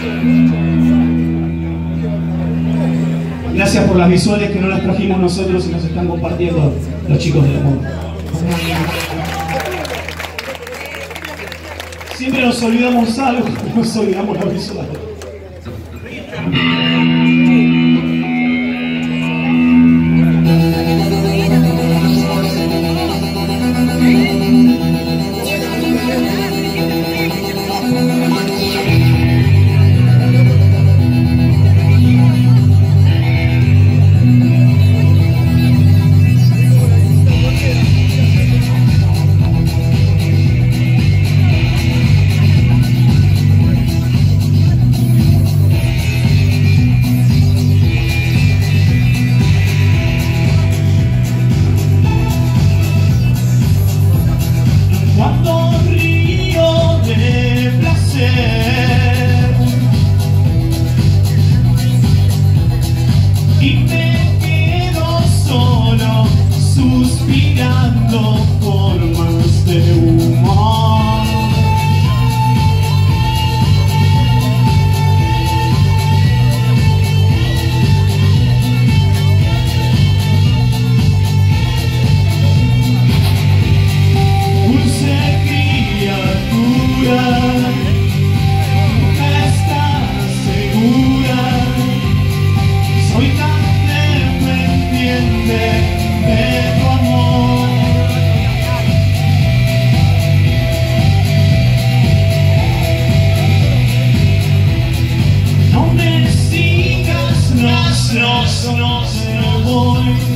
Gracias por las visuales que no las trajimos nosotros y nos están compartiendo los chicos del amor. Siempre nos olvidamos algo, nos olvidamos las visuales. Y me quedo solo, suspirando formas de humor. Dulce criatura, de tu amor. No me sigas, no voy.